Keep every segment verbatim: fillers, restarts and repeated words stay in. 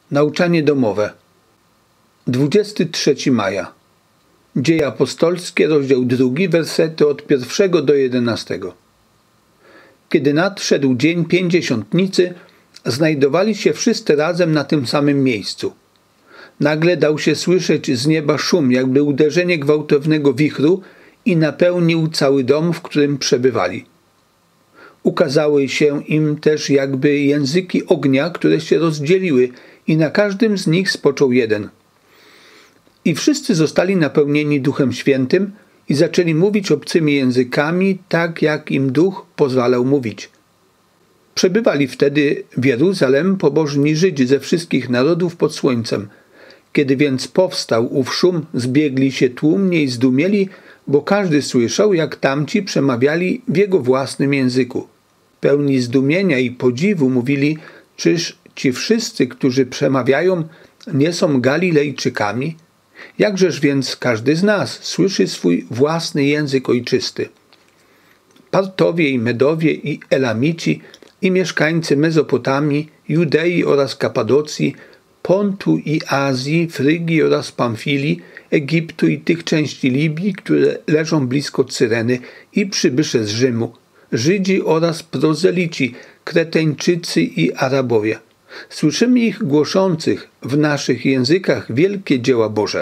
Nauczanie domowe. dwudziestego trzeciego maja. Dzieje apostolskie, rozdział drugi, wersety od pierwszego do jedenastego. Kiedy nadszedł dzień pięćdziesiątnicy, znajdowali się wszyscy razem na tym samym miejscu. Nagle dał się słyszeć z nieba szum, jakby uderzenie gwałtownego wichru, i napełnił cały dom, w którym przebywali. Ukazały się im też jakby języki ognia, które się rozdzieliły, i na każdym z nich spoczął jeden. I wszyscy zostali napełnieni Duchem Świętym i zaczęli mówić obcymi językami, tak jak im Duch pozwalał mówić. Przebywali wtedy w Jeruzalem pobożni Żydzi ze wszystkich narodów pod słońcem. Kiedy więc powstał ów szum, zbiegli się tłumnie i zdumieli, bo każdy słyszał, jak tamci przemawiali w jego własnym języku. Pełni zdumienia i podziwu mówili, czyż ci wszyscy, którzy przemawiają, nie są Galilejczykami? Jakżeż więc każdy z nas słyszy swój własny język ojczysty? Partowie i Medowie i Elamici i mieszkańcy Mezopotamii, Judei oraz Kapadocji, Pontu i Azji, Frygii oraz Pamfilii, Egiptu i tych części Libii, które leżą blisko Cyreny, i przybysze z Rzymu, Żydzi oraz prozelici, Kreteńczycy i Arabowie. Słyszymy ich głoszących w naszych językach wielkie dzieła Boże.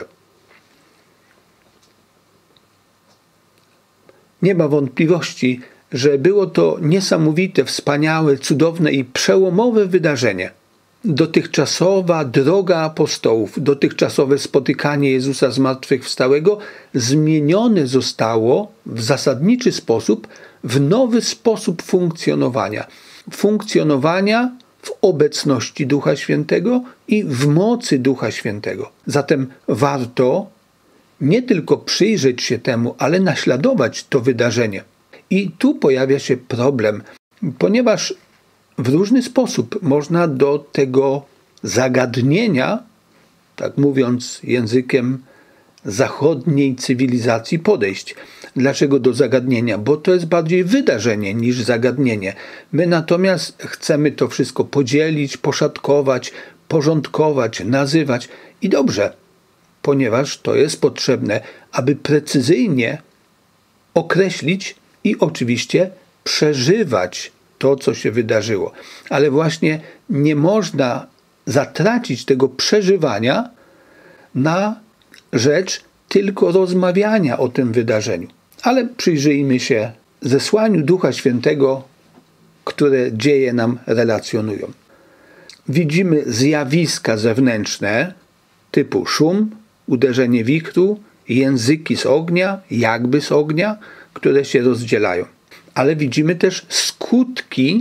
Nie ma wątpliwości, że było to niesamowite, wspaniałe, cudowne i przełomowe wydarzenie. Dotychczasowa droga apostołów, dotychczasowe spotykanie Jezusa zmartwychwstałego zmienione zostało w zasadniczy sposób w nowy sposób funkcjonowania. Funkcjonowania w obecności Ducha Świętego i w mocy Ducha Świętego. Zatem warto nie tylko przyjrzeć się temu, ale naśladować to wydarzenie. I tu pojawia się problem, ponieważ w różny sposób można do tego zagadnienia, tak mówiąc językiem zachodniej cywilizacji, podejść. Dlaczego do zagadnienia? Bo to jest bardziej wydarzenie niż zagadnienie. My natomiast chcemy to wszystko podzielić, poszatkować, porządkować, nazywać. I dobrze, ponieważ to jest potrzebne, aby precyzyjnie określić i oczywiście przeżywać to, co się wydarzyło. Ale właśnie nie można zatracić tego przeżywania na rzecz tylko rozmawiania o tym wydarzeniu. Ale przyjrzyjmy się zesłaniu Ducha Świętego, które dzieje nam relacjonują. Widzimy zjawiska zewnętrzne typu szum, uderzenie wichru, języki z ognia, jakby z ognia, które się rozdzielają. Ale widzimy też skutki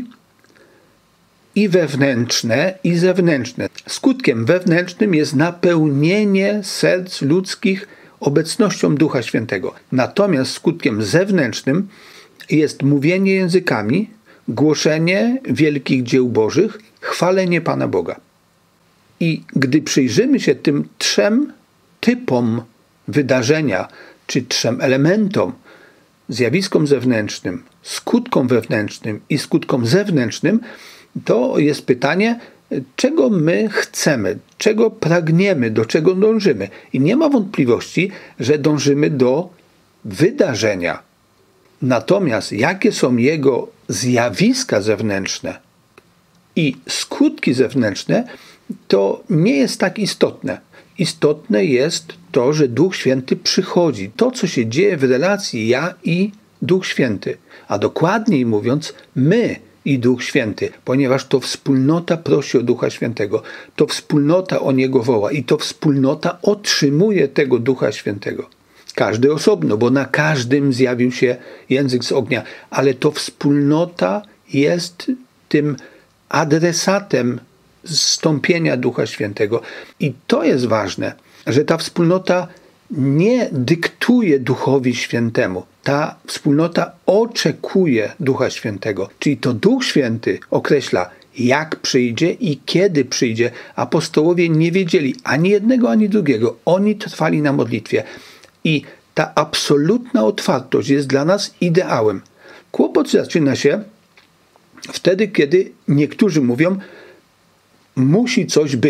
i wewnętrzne, i zewnętrzne. Skutkiem wewnętrznym jest napełnienie serc ludzkich obecnością Ducha Świętego. Natomiast skutkiem zewnętrznym jest mówienie językami, głoszenie wielkich dzieł Bożych, chwalenie Pana Boga. I gdy przyjrzymy się tym trzem typom wydarzenia, czy trzem elementom, zjawiskom zewnętrznym, skutkom wewnętrznym i skutkom zewnętrznym, to jest pytanie, czego my chcemy, czego pragniemy, do czego dążymy. I nie ma wątpliwości, że dążymy do wydarzenia. Natomiast jakie są jego zjawiska zewnętrzne i skutki zewnętrzne, to nie jest tak istotne. Istotne jest to, że Duch Święty przychodzi. To, co się dzieje w relacji ja i Duch Święty. A dokładniej mówiąc, my i Duch Święty, ponieważ to wspólnota prosi o Ducha Świętego, to wspólnota o Niego woła i to wspólnota otrzymuje tego Ducha Świętego. Każdy osobno, bo na każdym zjawił się język z ognia, ale to wspólnota jest tym adresatem zstąpienia Ducha Świętego. I to jest ważne, że ta wspólnota nie dyktuje Duchowi Świętemu. Ta wspólnota oczekuje Ducha Świętego. Czyli to Duch Święty określa, jak przyjdzie i kiedy przyjdzie. Apostołowie nie wiedzieli ani jednego, ani drugiego. Oni trwali na modlitwie. I ta absolutna otwartość jest dla nas ideałem. Kłopot zaczyna się wtedy, kiedy niektórzy mówią, musi coś być.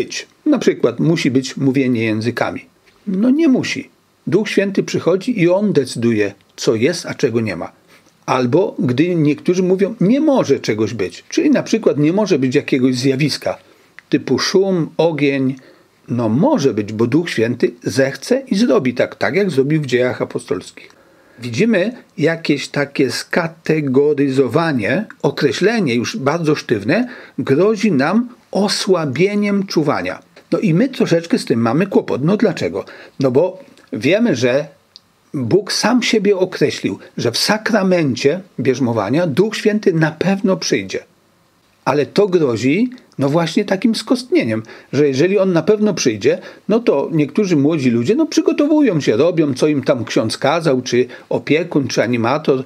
Na przykład musi być mówienie językami. No nie musi. Duch Święty przychodzi i On decyduje, co jest, a czego nie ma. Albo gdy niektórzy mówią, nie może czegoś być, czyli na przykład nie może być jakiegoś zjawiska, typu szum, ogień, no może być, bo Duch Święty zechce i zrobi tak, tak jak zrobił w Dziejach Apostolskich. Widzimy jakieś takie skategoryzowanie, określenie już bardzo sztywne, grozi nam osłabieniem czuwania. No i my troszeczkę z tym mamy kłopot. No dlaczego? No bo wiemy, że Bóg sam siebie określił, że w sakramencie bierzmowania Duch Święty na pewno przyjdzie. Ale to grozi, no właśnie takim skostnieniem, że jeżeli On na pewno przyjdzie, no to niektórzy młodzi ludzie, no przygotowują się, robią, co im tam ksiądz kazał, czy opiekun, czy animator,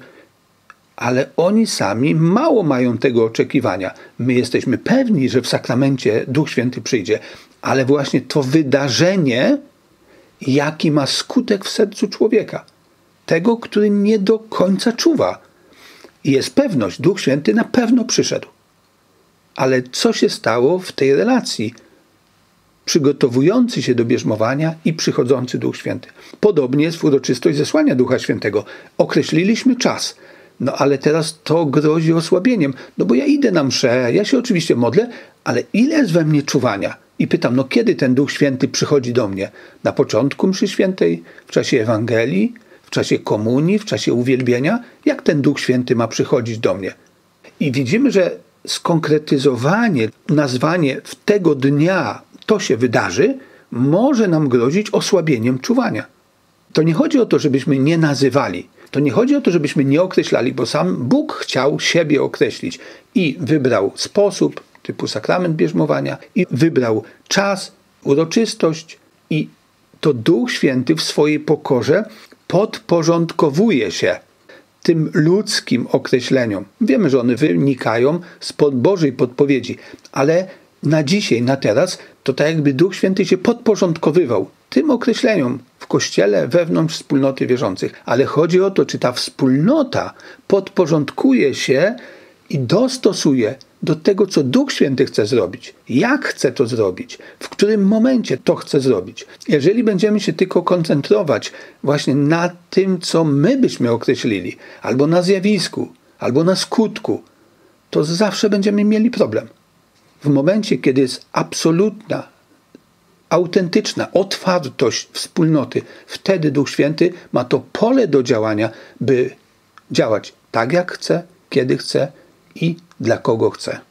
ale oni sami mało mają tego oczekiwania. My jesteśmy pewni, że w sakramencie Duch Święty przyjdzie, ale właśnie to wydarzenie, jaki ma skutek w sercu człowieka, tego, który nie do końca czuwa. I jest pewność, Duch Święty na pewno przyszedł. Ale co się stało w tej relacji? Przygotowujący się do bierzmowania i przychodzący Duch Święty. Podobnie jest w uroczystość zesłania Ducha Świętego. Określiliśmy czas, no ale teraz to grozi osłabieniem. No bo ja idę na mszę, ja się oczywiście modlę, ale ile jest we mnie czuwania? I pytam, no kiedy ten Duch Święty przychodzi do mnie? Na początku mszy świętej, w czasie Ewangelii, w czasie komunii, w czasie uwielbienia? Jak ten Duch Święty ma przychodzić do mnie? I widzimy, że skonkretyzowanie, nazwanie w tego dnia to się wydarzy, może nam grozić osłabieniem czuwania. To nie chodzi o to, żebyśmy nie nazywali. To nie chodzi o to, żebyśmy nie określali, bo sam Bóg chciał siebie określić i wybrał sposób, typu sakrament bierzmowania, i wybrał czas, uroczystość, i to Duch Święty w swojej pokorze podporządkowuje się tym ludzkim określeniom. Wiemy, że one wynikają z Bożej podpowiedzi, ale na dzisiaj, na teraz, to tak jakby Duch Święty się podporządkowywał tym określeniom w Kościele, wewnątrz wspólnoty wierzących. Ale chodzi o to, czy ta wspólnota podporządkuje się i dostosuje do tego, co Duch Święty chce zrobić. Jak chce to zrobić? W którym momencie to chce zrobić? Jeżeli będziemy się tylko koncentrować właśnie na tym, co my byśmy określili, albo na zjawisku, albo na skutku, to zawsze będziemy mieli problem. W momencie, kiedy jest absolutna, autentyczna otwartość wspólnoty, wtedy Duch Święty ma to pole do działania, by działać tak, jak chce, kiedy chce i dla kogo chce.